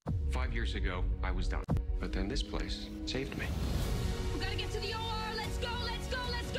5 years ago, I was done. But then this place saved me. We gotta get to the OR. Let's go, let's go, let's go.